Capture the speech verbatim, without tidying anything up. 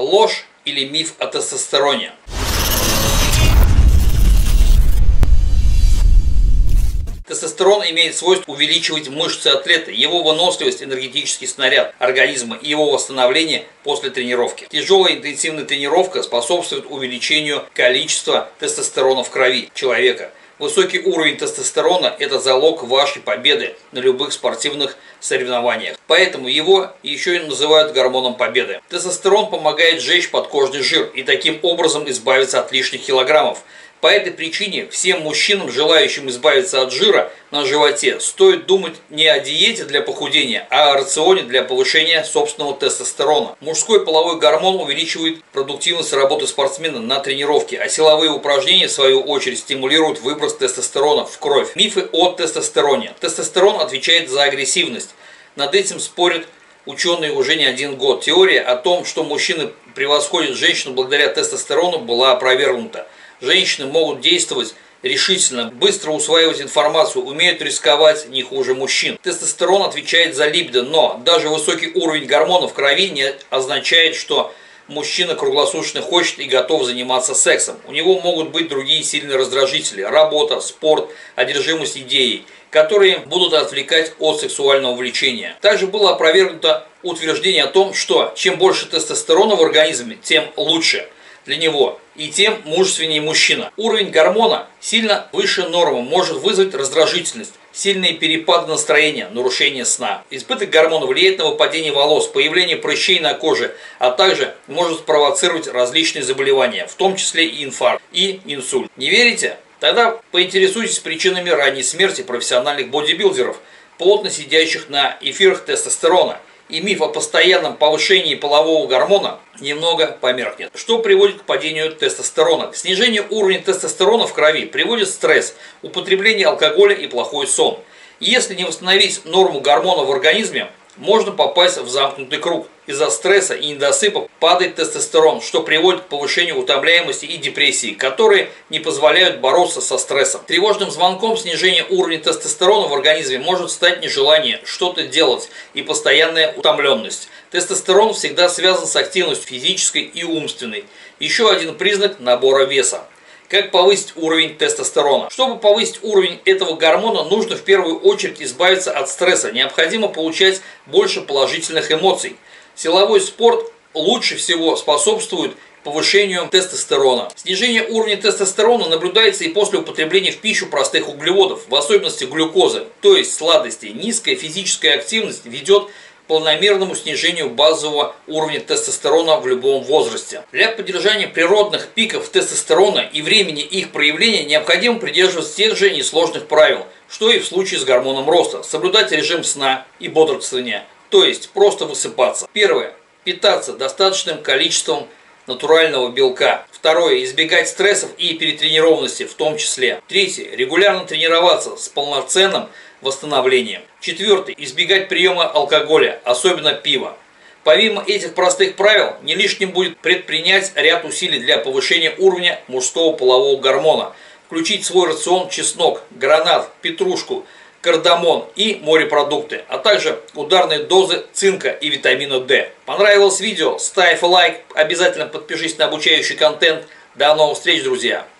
Ложь или миф о тестостероне? Тестостерон имеет свойство увеличивать мышцы атлета, его выносливость, энергетический снаряд организма и его восстановление после тренировки. Тяжелая интенсивная тренировка способствует увеличению количества тестостерона в крови человека. Высокий уровень тестостерона – это залог вашей победы на любых спортивных соревнованиях. Поэтому его еще и называют гормоном победы. Тестостерон помогает сжечь подкожный жир и таким образом избавиться от лишних килограммов. По этой причине всем мужчинам, желающим избавиться от жира на животе, стоит думать не о диете для похудения, а о рационе для повышения собственного тестостерона. Мужской половой гормон увеличивает продуктивность работы спортсмена на тренировке, а силовые упражнения, в свою очередь, стимулируют выброс тестостерона в кровь. Мифы о тестостероне. Тестостерон отвечает за агрессивность. Над этим спорят ученые уже не один год. Теория о том, что мужчины превосходят женщину благодаря тестостерону, была опровергнута. Женщины могут действовать решительно, быстро усваивать информацию, умеют рисковать не хуже мужчин. Тестостерон отвечает за либидо, но даже высокий уровень гормонов в крови не означает, что мужчина круглосуточно хочет и готов заниматься сексом. У него могут быть другие сильные раздражители – работа, спорт, одержимость идеей, которые будут отвлекать от сексуального влечения. Также было опровергнуто утверждение о том, что чем больше тестостерона в организме, тем лучше для него и тем мужественнее мужчина. Уровень гормона сильно выше нормы может вызвать раздражительность, сильные перепады настроения, нарушение сна. Избыток гормона влияет на выпадение волос, появление прыщей на коже, а также может спровоцировать различные заболевания, в том числе и инфаркт и инсульт. Не верите? Тогда поинтересуйтесь причинами ранней смерти профессиональных бодибилдеров, плотно сидящих на эфирах тестостерона. И миф о постоянном повышении полового гормона немного померкнет. Что приводит к падению тестостерона? К снижению уровня тестостерона в крови приводит стресс, употребление алкоголя и плохой сон. Если не восстановить норму гормона в организме, можно попасть в замкнутый круг. Из-за стресса и недосыпа падает тестостерон, что приводит к повышению утомляемости и депрессии, которые не позволяют бороться со стрессом. Тревожным звонком снижения уровня тестостерона в организме может стать нежелание что-то делать и постоянная утомленность. Тестостерон всегда связан с активностью физической и умственной. Еще один признак набора веса. Как повысить уровень тестостерона? Чтобы повысить уровень этого гормона, нужно в первую очередь избавиться от стресса. Необходимо получать больше положительных эмоций. Силовой спорт лучше всего способствует повышению тестостерона. Снижение уровня тестостерона наблюдается и после употребления в пищу простых углеводов, в особенности глюкозы, то есть сладостей. Низкая физическая активность ведет к планомерному снижению базового уровня тестостерона в любом возрасте. Для поддержания природных пиков тестостерона и времени их проявления необходимо придерживаться тех же несложных правил, что и в случае с гормоном роста. Соблюдать режим сна и бодрствования, то есть просто высыпаться. Первое. Питаться достаточным количеством натурального белка. Второе. Избегать стрессов и перетренированности в том числе. Третье. Регулярно тренироваться с полноценным восстановлением. Четвертое. Избегать приема алкоголя, особенно пива. Помимо этих простых правил, не лишним будет предпринять ряд усилий для повышения уровня мужского полового гормона. Включить в свой рацион чеснок, гранат, петрушку, кардамон и морепродукты, а также ударные дозы цинка и витамина D. Понравилось видео? Ставь лайк, обязательно подпишись на обучающий контент. До новых встреч, друзья!